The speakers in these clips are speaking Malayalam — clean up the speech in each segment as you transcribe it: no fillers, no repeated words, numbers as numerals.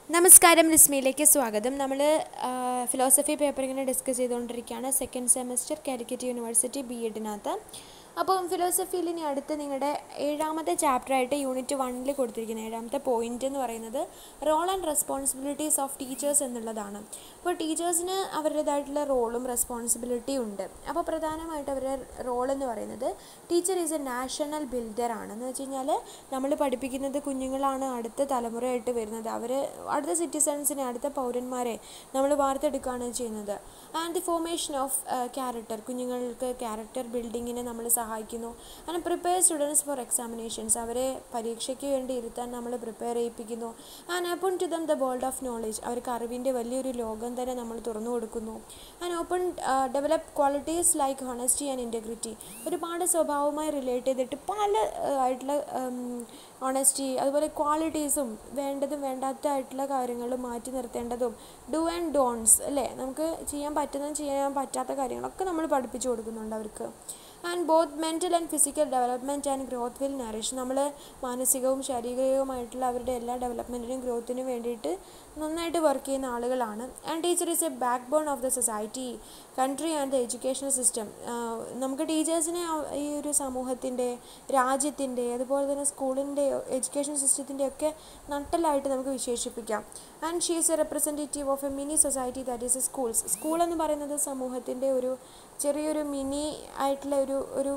നമസ്കാരം, റിസ്മിയിലേക്ക് സ്വാഗതം. നമ്മൾ ഫിലോസഫി പേപ്പർ ഇങ്ങനെ ഡിസ്കസ് ചെയ്തുകൊണ്ടിരിക്കുകയാണ്. സെക്കൻഡ് സെമസ്റ്റർ കാലിക്കറ്റ് യൂണിവേഴ്സിറ്റി BEdനകത്ത്. അപ്പം ഫിലോസഫിയിൽ ഇനി അടുത്ത് നിങ്ങളുടെ 7ാമത്തെ ചാപ്റ്ററായിട്ട് യൂണിറ്റ് 1 കൊടുത്തിരിക്കുന്നത് 7ാമത്തെ പോയിൻ്റ് എന്ന് പറയുന്നത് role and responsibilities of teachers എന്നുള്ളതാണ്. അപ്പോൾ ടീച്ചേഴ്സിന് അവരുടേതായിട്ടുള്ള റോളും റെസ്പോൺസിബിലിറ്റിയും ഉണ്ട്. അപ്പോൾ പ്രധാനമായിട്ട് അവരുടെ റോൾ എന്ന് പറയുന്നത് ടീച്ചർ ഈസ് എ നാഷണൽ ബിൽഡറാണ്. എന്ന് വെച്ച് കഴിഞ്ഞാൽ നമ്മൾ പഠിപ്പിക്കുന്നത് കുഞ്ഞുങ്ങളാണ് അടുത്ത തലമുറയായിട്ട് വരുന്നത്. അവർ അടുത്ത സിറ്റിസൺസിനെ, അടുത്ത പൗരന്മാരെ നമ്മൾ വാർത്തെടുക്കുകയാണ് ചെയ്യുന്നത്. And the formation of character, കുഞ്ഞുങ്ങൾക്ക് ക്യാരക്ടർ ബിൽഡിങ്ങിനെ നമ്മൾ സഹായിക്കുന്നു. And prepare students for examinations, അവരെ പരീക്ഷയ്ക്ക് വേണ്ടി ഇരുത്താൻ നമ്മൾ പ്രിപ്പയർ ചെയ്യിപ്പിക്കുന്നു. And open to them the world of knowledge, അവർക്ക് അറിവിൻ്റെ വലിയൊരു ലോകം തന്നെ നമ്മൾ തുറന്നു കൊടുക്കുന്നു. And open develop qualities like honesty and integrity, ഒരുപാട് സ്വഭാവവുമായി റിലേറ്റ് ചെയ്തിട്ട് പല ആയിട്ടുള്ള ഓണസ്റ്റി, അതുപോലെ ക്വാളിറ്റീസും വേണ്ടതും വേണ്ടാത്തതായിട്ടുള്ള കാര്യങ്ങളും മാറ്റി നിർത്തേണ്ടതും ഡു ആൻഡ് ഡോൺസ് അല്ലേ, നമുക്ക് ചെയ്യാൻ പറ്റുന്നതും ചെയ്യാൻ പറ്റാത്ത കാര്യങ്ങളൊക്കെ നമ്മൾ പഠിപ്പിച്ചു കൊടുക്കുന്നുണ്ട് അവർക്ക്. And both mental and physical development and growth will nourish, നമ്മൾ മാനസികവും ശാരീരികവുമായിട്ടുള്ള അവരുടെ എല്ലാ ഡെവലപ്മെൻറ്റിനും ഗ്രോത്തിനും വേണ്ടിയിട്ട് നന്നായിട്ട് വർക്ക് ചെയ്യുന്ന ആളുകളാണ്. And teacher is a backbone of the society, country and the educational system. നമുക്ക് ടീച്ചേഴ്സിനെ ഈ ഒരു സമൂഹത്തിൻ്റെ, രാജ്യത്തിൻ്റെ, അതുപോലെ തന്നെ സ്കൂളിൻ്റെ, എഡ്യൂക്കേഷൻ സിസ്റ്റത്തിൻ്റെ ഒക്കെ നട്ടലായിട്ട് നമുക്ക് വിശേഷിപ്പിക്കാം. And she is a representative of a mini society that is a schools. School എന്ന് പറയുന്നത് സമൂഹത്തിൻ്റെ ഒരു ചെറിയൊരു മിനി ആയിട്ടുള്ള ഒരു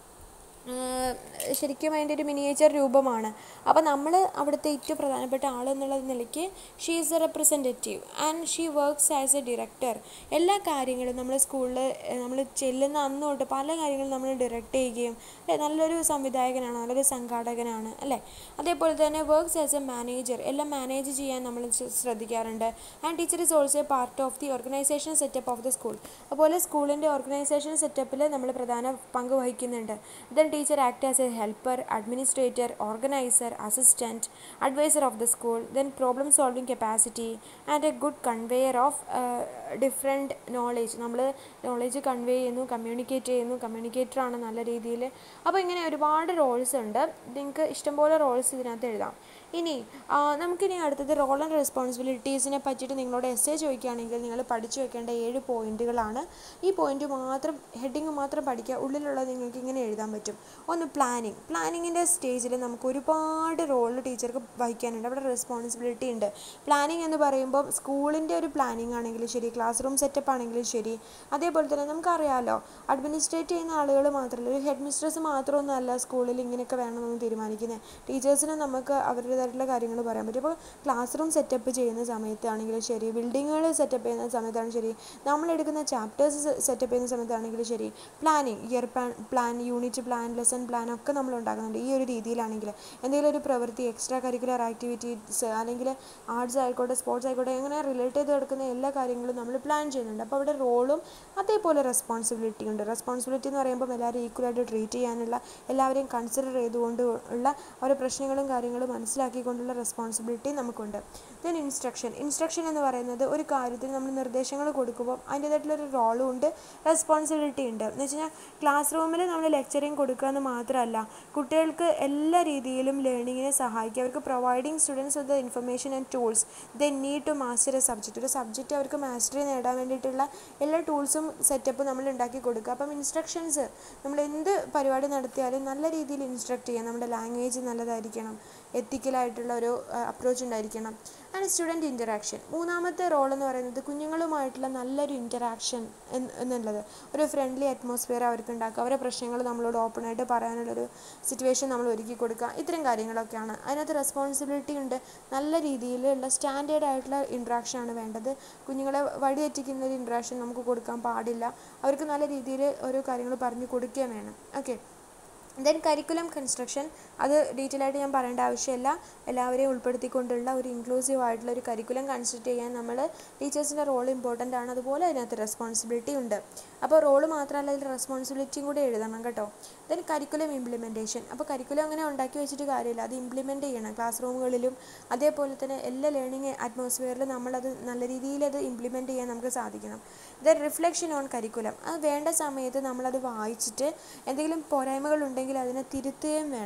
ശരിക്കും അതിൻ്റെ ഒരു മിനിയേച്ചർ രൂപമാണ്. അപ്പോൾ നമ്മൾ അവിടുത്തെ ഏറ്റവും പ്രധാനപ്പെട്ട ആൾ എന്നുള്ള നിലയ്ക്ക് she is a representative and she works as a director. എല്ലാ കാര്യങ്ങളും നമ്മൾ സ്കൂളിൽ നമ്മൾ ചെല്ലുന്ന അന്ന് തൊട്ട് പല കാര്യങ്ങളും നമ്മൾ ഡയറക്റ്റ് ചെയ്യുകയും അല്ലേ, നല്ലൊരു സംവിധായകനാണ്, നല്ലൊരു സംഘാടകനാണ് അല്ലേ. അതേപോലെ തന്നെ വർക്ക്സ് ആസ് എ മാനേജർ, എല്ലാം മാനേജ് ചെയ്യാൻ നമ്മൾ ശ്രദ്ധിക്കാറുണ്ട്. And teacher is also a part of the organisation setup of the school. അതുപോലെ സ്കൂളിൻ്റെ ഓർഗനൈസേഷൻ സെറ്റപ്പിൽ നമ്മൾ പ്രധാന പങ്ക് വഹിക്കുന്നുണ്ട്. Then teacher act as a helper, administrator, organiser, assistant, adviser of the school, then problem solving capacity and a good conveyor of different knowledge. നമ്മൾ നോളേജ് കൺവേ ചെയ്യുന്നു, കമ്മ്യൂണിക്കേറ്ററാണ് നല്ല രീതിയിൽ. അപ്പോൾ ഇങ്ങനെ ഒരുപാട് റോൾസ് ഉണ്ട്. നിങ്ങൾക്ക് ഇഷ്ടംപോലെ റോൾസ് ഇതിനകത്ത് എഴുതാം. ഇനി നമുക്കിനി അടുത്തത് റോൾ ആൻഡ് റെസ്പോൺസിബിലിറ്റീസിനെ പറ്റിയിട്ട് നിങ്ങളോട് എസ്സേ ചോദിക്കുകയാണെങ്കിൽ നിങ്ങൾ പഠിച്ചു വെക്കേണ്ട 7 പോയിൻറ്റുകളാണ്. ഈ പോയിൻറ്റ് മാത്രം, ഹെഡിങ് മാത്രം പഠിക്കുക, ഉള്ളിലുള്ളത് നിങ്ങൾക്ക് ഇങ്ങനെ എഴുതാൻ പറ്റും. ഒന്ന് പ്ലാനിങ്. പ്ലാനിങ്ങിൻ്റെ സ്റ്റേജിൽ നമുക്ക് ഒരുപാട് റോൾ ടീച്ചർക്ക് വഹിക്കാനുണ്ട്, അവിടെ റെസ്പോൺസിബിലിറ്റി ഉണ്ട്. പ്ലാനിങ് എന്ന് പറയുമ്പോൾ സ്കൂളിൻ്റെ ഒരു പ്ലാനിങ് ആണെങ്കിലും ശരി, ക്ലാസ് റൂം സെറ്റപ്പ് ആണെങ്കിലും ശരി, അതേപോലെ തന്നെ നമുക്കറിയാമല്ലോ അഡ്മിനിസ്ട്രേറ്റ് ചെയ്യുന്ന ആളുകൾ മാത്രമല്ല, ഒരു ഹെഡ് മിസ്ട്രസ് മാത്രമൊന്നുമല്ല സ്കൂളിൽ ഇങ്ങനെയൊക്കെ വേണമെന്ന് തീരുമാനിക്കുന്നത്. ടീച്ചേഴ്സിന് നമുക്ക് അവരുടേതായിട്ടുള്ള കാര്യങ്ങൾ പറയാൻ പറ്റും. അപ്പോൾ ക്ലാസ് റൂം സെറ്റപ്പ് ചെയ്യുന്ന സമയത്താണെങ്കിലും ശരി, ബിൽഡിങ്ങുകൾ സെറ്റപ്പ് ചെയ്യുന്ന സമയത്താണെങ്കിലും ശരി, നമ്മളെടുക്കുന്ന ചാപ്റ്റേഴ്സ് സെറ്റപ്പ് ചെയ്യുന്ന സമയത്താണെങ്കിലും ശരി, planning, year plan, unit plan, lesson plan ഒക്കെ നമ്മൾ ഉണ്ടാക്കുന്നുണ്ട്. ഈ ഒരു രീതിയിലാണെങ്കിൽ എന്തെങ്കിലും ഒരു പ്രവൃത്തി, എക്സ്ട്രാ കരിക്കുലർ ആക്ടിവിറ്റീസ് അല്ലെങ്കിൽ ആർട്സ് ആയിക്കോട്ടെ, സ്പോർട്സ് ആയിക്കോട്ടെ, അങ്ങനെ റിലേറ്റ് ചെയ്ത് കിടക്കുന്ന എല്ലാ കാര്യങ്ങളും നമ്മൾ പ്ലാൻ ചെയ്യുന്നുണ്ട്. അപ്പോൾ അവിടെ റോളും അതേപോലെ റെസ്പോൺസിബിലിറ്റി ഉണ്ട്. റെസ്പോൺസിബിലിറ്റി എന്ന് പറയുമ്പോൾ എല്ലാവരും ഈക്വലായിട്ട് ട്രീറ്റ് ചെയ്യാനുള്ള, എല്ലാവരെയും കൺസിഡർ ചെയ്തുകൊണ്ട് ഉള്ള ഓരോ പ്രശ്നങ്ങളും കാര്യങ്ങളും മനസ്സിലാക്കിക്കൊണ്ടുള്ള റെസ്പോൺസിബിലിറ്റി നമുക്കുണ്ട്. ദെൻ ഇൻസ്ട്രക്ഷൻ എന്ന് പറയുന്നത് ഒരു കാര്യത്തിന് നമ്മൾ നിർദ്ദേശങ്ങൾ കൊടുക്കുമ്പോൾ അതിൻ്റേതായിട്ടുള്ളൊരു റോളും ഉണ്ട്, റെസ്പോൺസിബിലിറ്റി ഉണ്ട്. എന്ന് വെച്ച് കഴിഞ്ഞാൽ ക്ലാസ് റൂമിൽ നമ്മൾ ലെക്ചറിങ് കൊടുക്കുക എന്ന് മാത്രമല്ല, കുട്ടികൾക്ക് എല്ലാ രീതിയിലും ലേണിങ്ങിനെ സഹായിക്കുക. അവർക്ക് providing students with the information and tools they need to master a subject. ഒരു സബ്ജക്റ്റ് അവർക്ക് മാസ്റ്ററി നേടാൻ വേണ്ടിയിട്ടുള്ള എല്ലാ ടൂൾസും സെറ്റപ്പും നമ്മൾ ഉണ്ടാക്കി കൊടുക്കുക. അപ്പം ഇൻസ്ട്രക്ഷൻസ്, നമ്മൾ എന്ത് പരിപാടി നടത്തിയാലും നല്ല രീതിയിൽ ഇൻസ്ട്രക്ട് ചെയ്യാം. നമ്മുടെ ലാംഗ്വേജ് നല്ലതായിരിക്കണം, എത്തിക്കലായിട്ടുള്ള ഒരു അപ്രോച്ച് ഉണ്ടായിരിക്കണം. And student interaction. മൂന്നാമത്തെ റോൾ എന്ന് പറയുന്നത് കുഞ്ഞുങ്ങളുമായിട്ടുള്ള നല്ലൊരു ഇൻറ്ററാക്ഷൻ എന്നുള്ളത്, ഒരു ഫ്രണ്ട്ലി അറ്റ്മോസ്ഫിയർ അവർക്ക് ഉണ്ടാക്കുക, അവരുടെ പ്രശ്നങ്ങൾ നമ്മളോട് ഓപ്പണായിട്ട് പറയാനുള്ളൊരു സിറ്റുവേഷൻ നമ്മൾ ഒരുക്കി കൊടുക്കുക. ഇത്തരം കാര്യങ്ങളൊക്കെയാണ് അതിനകത്ത്. റെസ്പോൺസിബിലിറ്റി ഉണ്ട്, നല്ല രീതിയിലുള്ള സ്റ്റാൻഡേർഡ് ആയിട്ടുള്ള ഇൻട്രാക്ഷനാണ് വേണ്ടത്. കുഞ്ഞുങ്ങളെ വഴിതെറ്റിക്കുന്ന ഒരു ഇൻട്രാക്ഷൻ നമുക്ക് കൊടുക്കാൻ പാടില്ല. അവർക്ക് നല്ല രീതിയിൽ ഓരോ കാര്യങ്ങൾ പറഞ്ഞു കൊടുക്കുകയും വേണം. ഓക്കെ. ദെൻ കരിക്കുലം കൺസ്ട്രക്ഷൻ, അത് ഡീറ്റെയിൽ ആയിട്ട് ഞാൻ പറയേണ്ട ആവശ്യമില്ല. എല്ലാവരെയും ഉൾപ്പെടുത്തിക്കൊണ്ടുള്ള ഒരു ഇൻക്ലൂസീവ് ആയിട്ടുള്ള ഒരു കരിക്കുലം കൺസ്ട്രക്ട് ചെയ്യാൻ നമ്മൾ ടീച്ചേഴ്സിൻ്റെ റോൾ ഇമ്പോർട്ടൻ്റ് ആണ്. അതുപോലെ അതിനകത്ത് റെസ്പോൺസിബിലിറ്റി ഉണ്ട്. അപ്പോൾ റോള് മാത്രമല്ല, അതിൽ റെസ്പോൺസിബിലിറ്റിയും കൂടി എഴുതണം കേട്ടോ. Then curriculum implementation. അപ്പോൾ കരിക്കുലം അങ്ങനെ ഉണ്ടാക്കി വെച്ചിട്ട് കാര്യമില്ല, അത് ഇംപ്ലിമെൻറ്റ് ചെയ്യണം ക്ലാസ് റൂമുകളിലും. അതേപോലെ തന്നെ എല്ലാ ലേണിംഗ് അറ്റ്മോസ്ഫിയറിലും നമ്മളത് നല്ല രീതിയിൽ അത് ഇംപ്ലിമെൻറ്റ് ചെയ്യാൻ നമുക്ക് സാധിക്കണം. ദെൻ റിഫ്ലക്ഷൻ ഓൺ കരിക്കുലം, അത് വേണ്ട സമയത്ത് നമ്മളത് വായിച്ചിട്ട് എന്തെങ്കിലും പോരായ്മകളുണ്ടെങ്കിൽ അതിനെ തിരുത്തുകയും വേണം. Okay.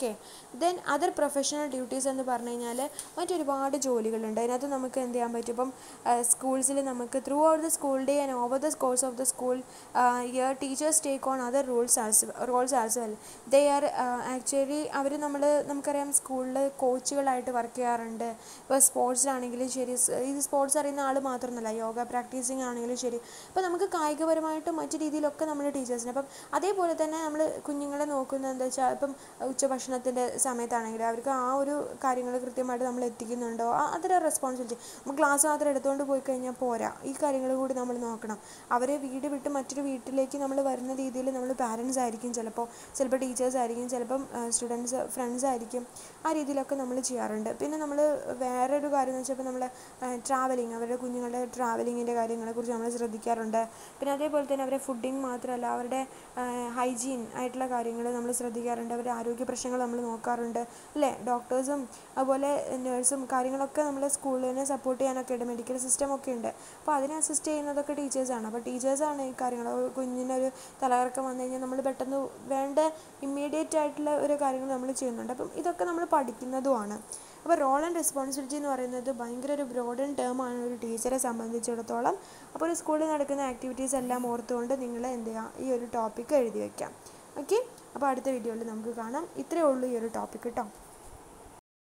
Okay. Then other professional duties എന്ന് പറഞ്ഞു കഴിഞ്ഞാൽ മറ്റൊരുപാട് ജോലികളുണ്ട്. അതിനകത്ത് നമുക്ക് എന്ത് ചെയ്യാൻ പറ്റും, ഇപ്പം സ്കൂൾസിൽ നമുക്ക് throughout the school day and over the course of the school year teachers take on other roles as well. They are actually അവർ നമുക്കറിയാം സ്കൂളിൽ കോച്ചുകളായിട്ട് വർക്ക് ചെയ്യാറുണ്ട്. ഇപ്പോൾ സ്പോർട്സിലാണെങ്കിലും ശരി, ഇത് സ്പോർട്സ് അറിയുന്ന ആൾ മാത്രമൊന്നുമല്ല, യോഗ പ്രാക്ടീസിങ് ആണെങ്കിലും ശരി. അപ്പോൾ നമുക്ക് കായികപരമായിട്ടും മറ്റു രീതിയിലൊക്കെ നമ്മുടെ ടീച്ചേഴ്സിന്. അപ്പം അതേപോലെ തന്നെ നമ്മൾ കുഞ്ഞുങ്ങളെ നോക്കുന്നത് എന്താ വെച്ചാൽ, ഇപ്പം ഉച്ചഭക്ഷണത്തിൻ്റെ സമയത്താണെങ്കിൽ അവർക്ക് ആ ഒരു കാര്യങ്ങൾ കൃത്യമായിട്ട് നമ്മൾ എത്തിക്കുന്നുണ്ടോ, അതൊരു റെസ്പോൺസിബിലിറ്റി. നമ്മൾ ക്ലാസ് മാത്രം എടുത്തുകൊണ്ട് പോയി കഴിഞ്ഞാൽ പോരാ, ഈ കാര്യങ്ങൾ കൂടി നമ്മൾ നോക്കണം. അവരെ വീട് വിട്ട് മറ്റൊരു വീട്ടിലേക്ക് നമ്മൾ വരുന്ന രീതിയിൽ നമ്മൾ പാരൻസ് ആയിരിക്കും, ചിലപ്പോൾ ടീച്ചേഴ്സ് ആയിരിക്കും, ചിലപ്പം സ്റ്റുഡൻസ് ഫ്രണ്ട്സ് ആയിരിക്കും. ആ രീതിയിലൊക്കെ നമ്മൾ ചെയ്യാറുണ്ട്. പിന്നെ നമ്മൾ വേറൊരു കാര്യം എന്ന് വെച്ചാൽ, ഇപ്പോൾ നമ്മൾ ട്രാവലിങ്, അവരുടെ കുഞ്ഞുങ്ങളുടെ ട്രാവലിങ്ങിൻ്റെ കാര്യങ്ങളെക്കുറിച്ച് നമ്മൾ ശ്രദ്ധിക്കാറുണ്ട്. പിന്നെ അതേപോലെ തന്നെ അവരുടെ ഫുഡിങ് മാത്രമല്ല, അവരുടെ ഹൈജീൻ ആയിട്ടുള്ള കാര്യങ്ങൾ നമ്മൾ ശ്രദ്ധിക്കാറുണ്ട്. അവരുടെ ആരോഗ്യ പ്രശ്നങ്ങൾ നമ്മൾ നോക്കാറുണ്ട്, അല്ലേ? ഡോക്ടേഴ്സും അതുപോലെ നേഴ്സും കാര്യങ്ങളൊക്കെ നമ്മൾ സ്കൂളിനെ സപ്പോർട്ട് ചെയ്യാനൊക്കെ ഉണ്ട്, മെഡിക്കൽ സിസ്റ്റം ഒക്കെ ഉണ്ട്. അപ്പോൾ അതിനെ അസിസ്റ്റ് ചെയ്യുന്നതൊക്കെ ടീച്ചേഴ്സാണ്. അപ്പോൾ ടീച്ചേഴ്സാണ് ഈ കാര്യങ്ങൾ. കുഞ്ഞിനൊരു തലകറക്കം വന്നു കഴിഞ്ഞാൽ നമ്മൾ പെട്ടെന്ന് വേണ്ട ഇമ്മീഡിയറ്റ് ആയിട്ടുള്ള ഒരു കാര്യങ്ങൾ നമ്മൾ ചെയ്യുന്നുണ്ട്. അപ്പം ഇതൊക്കെ നമ്മൾ പഠിക്കുന്നതുമാണ്. അപ്പോൾ റോൾ ആൻഡ് റെസ്പോൺസിബിലിറ്റി എന്ന് പറയുന്നത് ഭയങ്കര ഒരു ബ്രോഡൻ ടേമാണ് ഒരു ടീച്ചറെ സംബന്ധിച്ചിടത്തോളം. അപ്പോൾ ഒരു സ്കൂളിൽ നടക്കുന്ന ആക്ടിവിറ്റീസ് എല്ലാം ഓർത്തുകൊണ്ട് നിങ്ങൾ എന്ത് ചെയ്യുക, ഈ ഒരു ടോപ്പിക്ക് എഴുതി വയ്ക്കാം. ഓക്കെ. അപ്പോൾ അടുത്ത വീഡിയോയിൽ നമുക്ക് കാണാം. ഇത്രയേ ഉള്ളൂ ഈ ഒരു ടോപ്പിക്ക് കേട്ടോ.